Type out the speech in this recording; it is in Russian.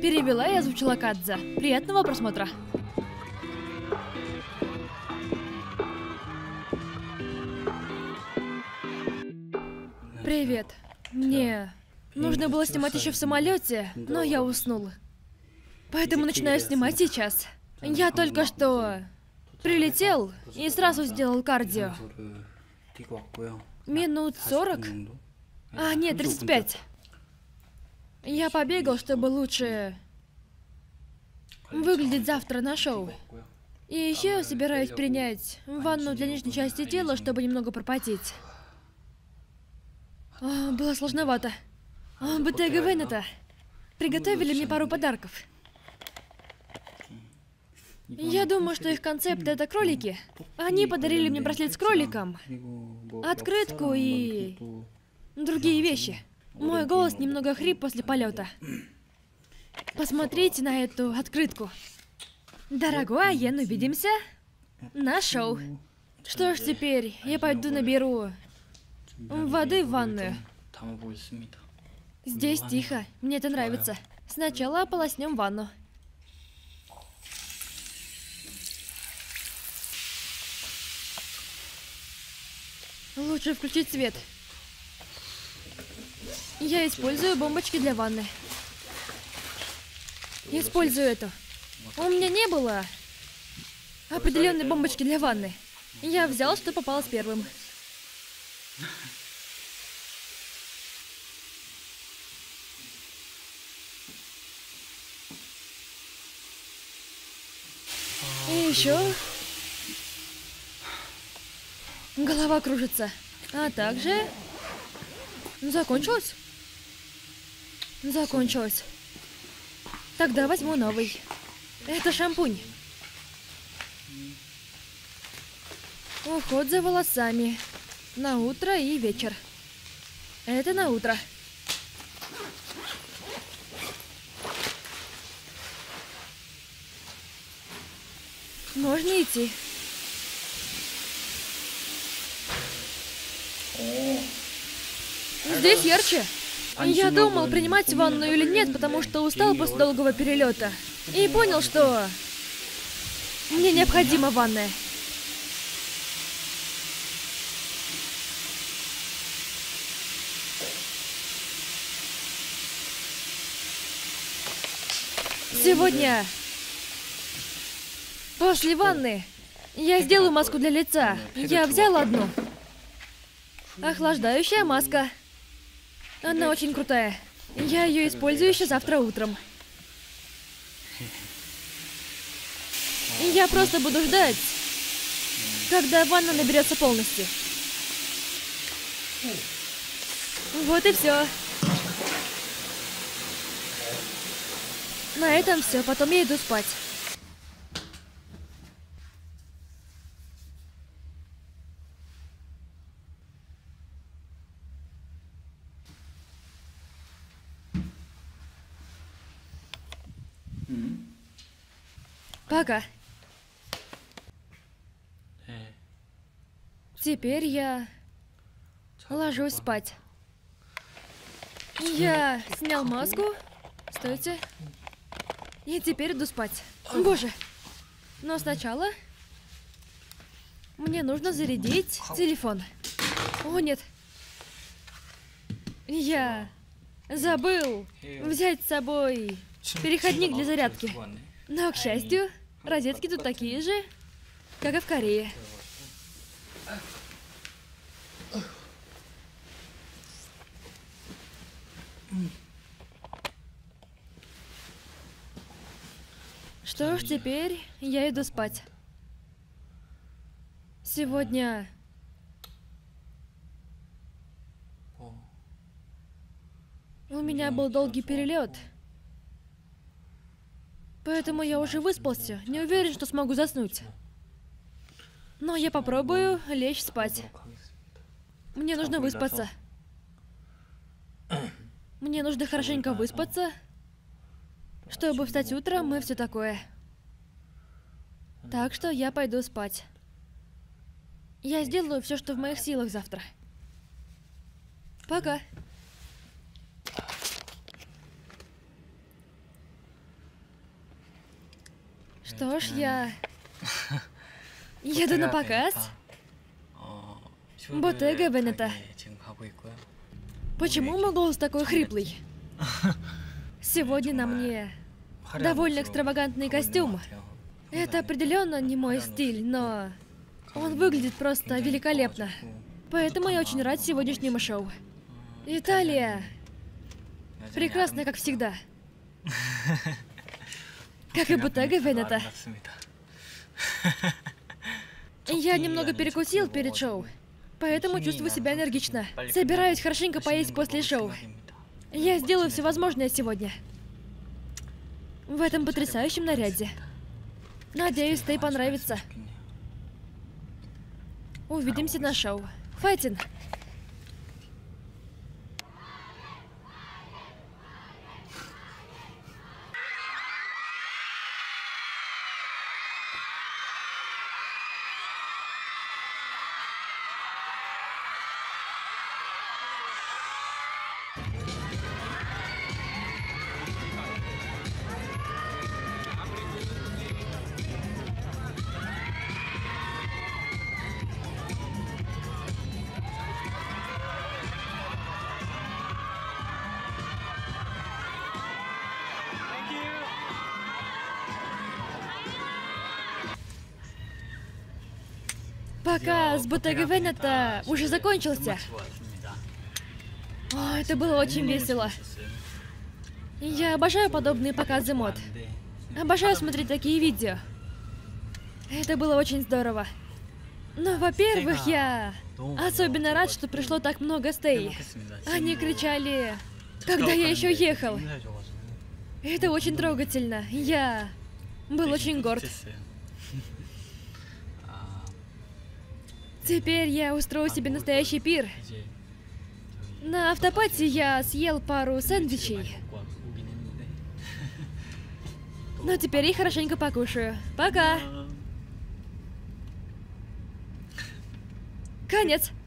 Перевела и озвучила Кадза. Приятного просмотра. Привет. Мне нужно было снимать еще в самолете, но я уснул. Поэтому начинаю снимать сейчас. Я только что прилетел и сразу сделал кардио. Минут 40? А, нет, 35. Я побегал, чтобы лучше выглядеть завтра на шоу. И еще собираюсь принять ванну для нижней части тела, чтобы немного пропотеть. Было сложновато. Bottega Veneta приготовили мне пару подарков. Я думаю, что их концепт — это кролики. Они подарили мне браслет с кроликом, открытку и другие вещи. Мой голос немного хрип после полета. Посмотрите на эту открытку. Дорогой Аен, увидимся на шоу. Что ж, теперь я пойду наберу воды в ванную. Здесь тихо, мне это нравится. Сначала ополоснем ванну. Лучше включить свет. Я использую бомбочки для ванны. Использую эту. У меня не было определенной бомбочки для ванны. Я взял, что попалось первым. И еще голова кружится. А также закончилось? Закончилось. Тогда возьму новый. Это шампунь. Уход за волосами. На утро и вечер. Это на утро. Можно идти. Здесь ярче. Я думал, принимать ванну или нет, потому что устал после долгого перелета. И понял, что мне необходима ванная. Сегодня, после ванны, я сделаю маску для лица. Я взял одну. Охлаждающая маска. Она очень крутая. Я ее использую еще завтра утром. Я просто буду ждать, когда ванна наберется полностью. Вот и все. На этом все. Потом я иду спать. Пока. Теперь я ложусь спать. Я снял маску. Стойте. И теперь иду спать. Боже. Но сначала мне нужно зарядить телефон. О, нет. Я забыл взять с собой переходник для зарядки. Но, к счастью, розетки тут такие же, как и в Корее. Что ж, теперь я иду спать. Сегодня у меня был долгий перелет. Поэтому я уже выспался. Не уверен, что смогу заснуть. Но я попробую лечь спать. Мне нужно выспаться. Мне нужно хорошенько выспаться, чтобы встать утром и все такое. Так что я пойду спать. Я сделаю все, что в моих силах завтра. Пока. Что ж, я еду на показ. Bottega Veneta. Почему мой голос такой хриплый? Сегодня на мне довольно экстравагантный костюм. Это определенно не мой стиль, но он выглядит просто великолепно. Поэтому я очень рад сегодняшнему шоу. Италия прекрасна, как всегда. Как и Bottega Veneta. Я немного перекусил перед шоу, поэтому чувствую себя энергично. Собираюсь хорошенько поесть после шоу. Я сделаю все возможное сегодня. В этом потрясающем наряде. Надеюсь, Тей понравится. Увидимся на шоу. Файтин! Показ Bottega Veneta уже закончился. О, это было очень весело. Я обожаю подобные показы мод. Обожаю смотреть такие видео. Это было очень здорово. Но, во-первых, я особенно рад, что пришло так много стей. Они кричали, когда я еще ехал. Это очень трогательно. Я был очень горд. Теперь я устрою себе настоящий пир. На автопате я съел пару сэндвичей. Но теперь я хорошенько покушаю. Пока! Конец.